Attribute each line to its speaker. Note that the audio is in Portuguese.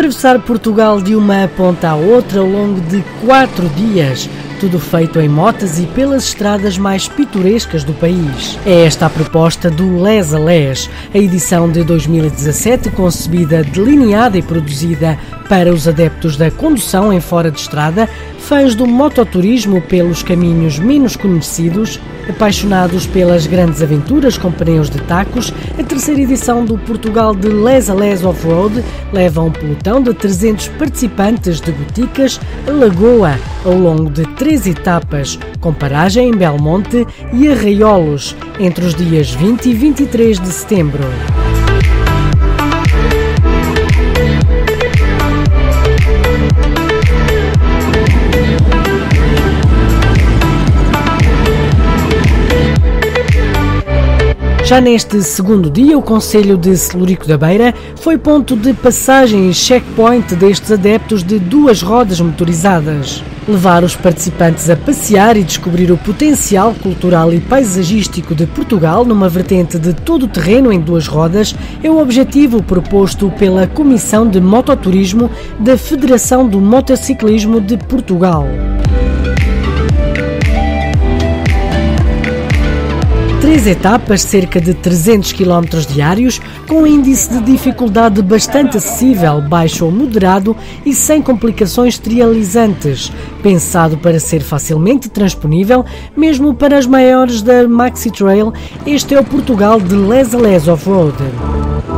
Speaker 1: Atravessar Portugal de uma ponta à outra ao longo de 4 dias, tudo feito em motas e pelas estradas mais pitorescas do país. É esta a proposta do Les a Les, a edição de 2017 concebida, delineada e produzida para os adeptos da condução em fora de estrada, fãs do mototurismo pelos caminhos menos conhecidos, apaixonados pelas grandes aventuras com pneus de tacos. A terceira edição do Portugal de Les a Les Off-Road leva um pelotão de 300 participantes de Boticas a Lagoa ao longo de 3 etapas, com paragem em Belmonte e Arraiolos, entre os dias 20 e 23 de setembro. Já neste segundo dia, o concelho de Celurico da Beira foi ponto de passagem e checkpoint destes adeptos de 2 rodas motorizadas. Levar os participantes a passear e descobrir o potencial cultural e paisagístico de Portugal numa vertente de todo o terreno em 2 rodas é o objetivo proposto pela Comissão de Mototurismo da Federação do Motociclismo de Portugal. 3 etapas, cerca de 300 km diários, com um índice de dificuldade bastante acessível, baixo ou moderado e sem complicações trializantes, pensado para ser facilmente transponível, mesmo para as maiores da Maxi Trail. Este é o Portugal de Les a Les Off-Road.